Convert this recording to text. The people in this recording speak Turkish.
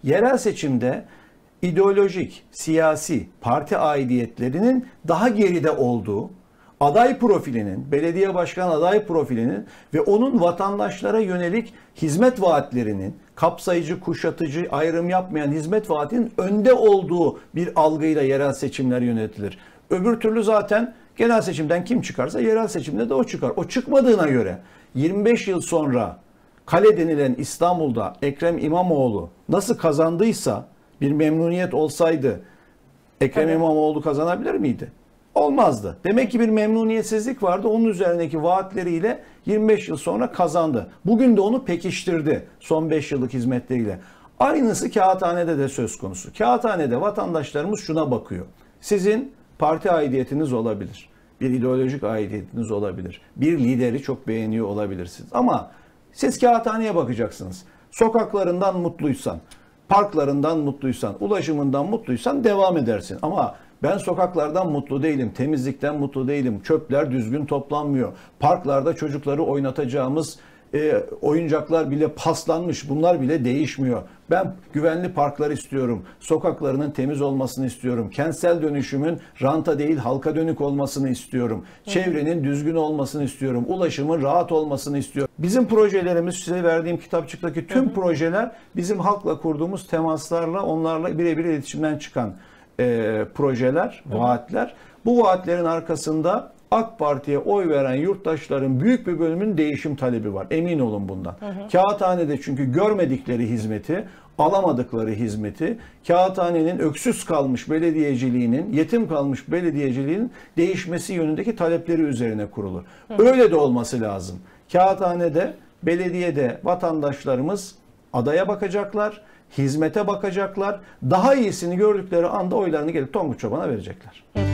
yerel seçimde ideolojik, siyasi, parti aidiyetlerinin daha geride olduğu, aday profilinin, belediye başkan aday profilinin ve onun vatandaşlara yönelik hizmet vaatlerinin, kapsayıcı, kuşatıcı, ayrım yapmayan hizmet vaatinin önde olduğu bir algıyla yerel seçimler yönetilir. Öbür türlü zaten genel seçimden kim çıkarsa yerel seçimde de o çıkar. O çıkmadığına göre 25 yıl sonra kale denilen İstanbul'da Ekrem İmamoğlu nasıl kazandıysa, bir memnuniyet olsaydı Ekrem İmamoğlu kazanabilir miydi? Olmazdı. Demek ki bir memnuniyetsizlik vardı. Onun üzerindeki vaatleriyle 25 yıl sonra kazandı. Bugün de onu pekiştirdi son 5 yıllık hizmetleriyle. Aynısı Kağıthane'de de söz konusu. Kağıthane'de vatandaşlarımız şuna bakıyor. Sizin parti aidiyetiniz olabilir. Bir ideolojik aidiyetiniz olabilir. Bir lideri çok beğeniyor olabilirsiniz. Ama siz Kağıthane'ye bakacaksınız. Sokaklarından mutluysan, parklarından mutluysan, ulaşımından mutluysan devam edersin. Ama ben sokaklardan mutlu değilim, temizlikten mutlu değilim, çöpler düzgün toplanmıyor, parklarda çocukları oynatacağımız oyuncaklar bile paslanmış, bunlar bile değişmiyor. Ben güvenli parklar istiyorum, sokaklarının temiz olmasını istiyorum, kentsel dönüşümün ranta değil halka dönük olmasını istiyorum, çevrenin düzgün olmasını istiyorum, ulaşımın rahat olmasını istiyorum. Bizim projelerimiz, size verdiğim kitapçıktaki tüm projeler bizim halkla kurduğumuz temaslarla, onlarla birebir iletişimden çıkan projeler, vaatler. Bu vaatlerin arkasında AK Parti'ye oy veren yurttaşların büyük bir bölümünün değişim talebi var. Emin olun bundan. Kağıthane'de çünkü görmedikleri hizmeti, alamadıkları hizmeti, Kağıthane'nin öksüz kalmış belediyeciliğinin, yetim kalmış belediyeciliğinin değişmesi yönündeki talepleri üzerine kurulur. Öyle de olması lazım. Kağıthane'de, belediyede vatandaşlarımız adaya bakacaklar, hizmete bakacaklar. Daha iyisini gördükleri anda oylarını gelip Tonguç Çoban'a verecekler.